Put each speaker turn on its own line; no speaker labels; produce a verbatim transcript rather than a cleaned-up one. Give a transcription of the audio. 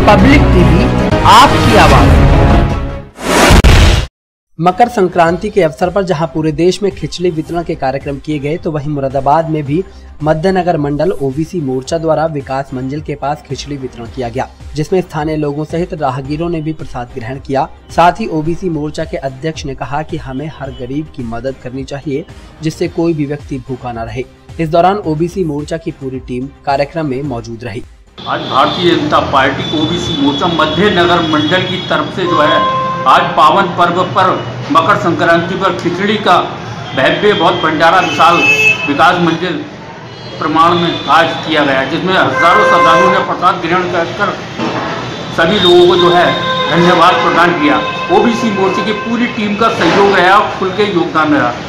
Public TV, आपकी आवाज। मकर संक्रांति के अवसर पर जहां पूरे देश में खिचड़ी वितरण के कार्यक्रम किए गए, तो वहीं मुरादाबाद में भी मध्यनगर मंडल ओबीसी मोर्चा द्वारा विकास मंजिल के पास खिचड़ी वितरण किया गया, जिसमें स्थानीय लोगों सहित राहगीरों ने भी प्रसाद ग्रहण किया। साथ ही ओबीसी मोर्चा के अध्यक्ष ने कहा कि हमें हर गरीब की मदद करनी चाहिए, जिससे कोई भी व्यक्ति भूखा न रहे। इस दौरान ओबीसी मोर्चा की पूरी टीम कार्यक्रम में मौजूद रही।
आज भारतीय जनता पार्टी ओबीसी मोर्चा मध्यनगर मंडल की तरफ से जो है आज पावन पर्व पर मकर संक्रांति पर खिचड़ी का भव्य बहुत भंडारा विशाल विकास मंजिल प्रमाण में आज किया गया, जिसमें हजारों श्रद्धालुओं ने प्रसाद ग्रहण कर सभी लोगों को जो है धन्यवाद प्रदान किया। ओबीसी मोर्चे की पूरी टीम का सहयोग रहा, खुल के योगदान रहा।